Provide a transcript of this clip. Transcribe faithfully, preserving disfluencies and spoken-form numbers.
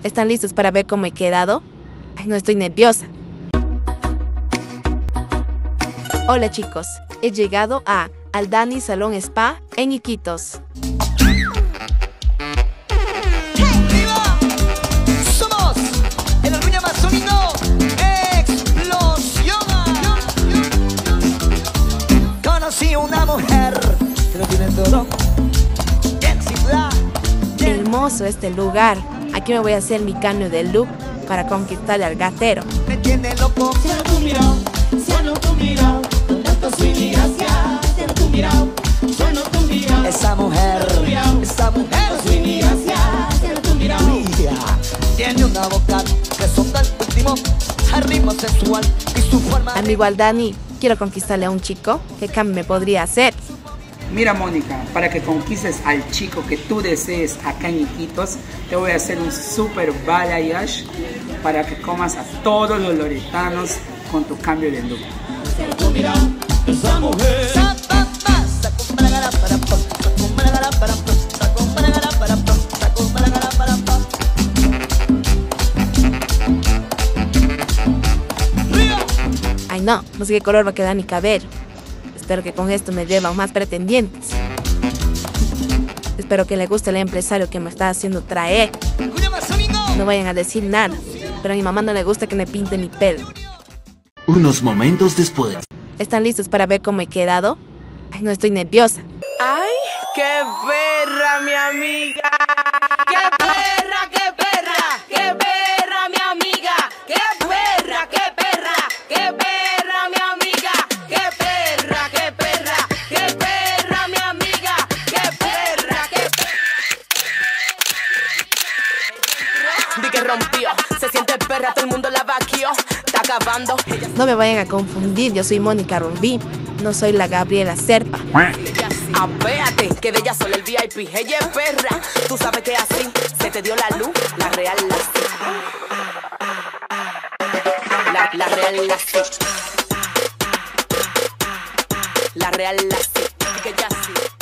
¿Están listos para ver cómo he quedado? Ay, no, estoy nerviosa. Hola chicos, he llegado a Aldani Salón Spa en Iquitos. ¡Viva! Somos el orgullo amazónico Explosión. Conocí una mujer que lo tiene todo. Hermoso este lugar. Aquí me voy a hacer mi cambio de look para conquistar al gatero. Me tiene loco. Cierra tu mirada, cierra tu mirada, con tanto swing y gracia. Cierra tu mirada, cierra tu mirada. Esa mujer, esa mujer, swing y gracia. Cierra tu mirada. Tiene una boca que son del último, al ritmo sexual y su forma. Amigo Aldani, quiero conquistarle a un chico. ¿Qué cambio me podría hacer? Mira, Mónica, para que conquistes al chico que tú desees acá en Iquitos, te voy a hacer un super balayage para que comas a todos los loretanos con tu cambio de look. Cierra tu mirada, esa mujer. Ay no, no sé qué color va a quedar mi cabello. Espero que con esto me llevan más pretendientes. Espero que le guste al empresario que me está haciendo traer. No vayan a decir nada, pero a mi mamá no le gusta que me pinte mi pelo. Unos momentos después. ¿Están listos para ver cómo he quedado? Ay, no, estoy nerviosa. ¡Ay, qué perra, mi amiga! ¡Qué perra, qué perra! ¡Qué perra, mi amiga! ¡Qué perra, qué perra! ¡Qué perra, mi amiga! ¡Qué perra, qué perra! ¡Qué perra, mi amiga! ¡Qué perra, qué perra! Di que rompió, se siente perra, todo el mundo la vaquió. Está acabando. No me vayan a confundir, yo soy Mónica Rubí, no soy la Gabriela Serpa. Apéate, que de ella solo el V I P. Ella es perra, tú sabes que así se te dio la luz, la real la La, la real la La real la que ya sí.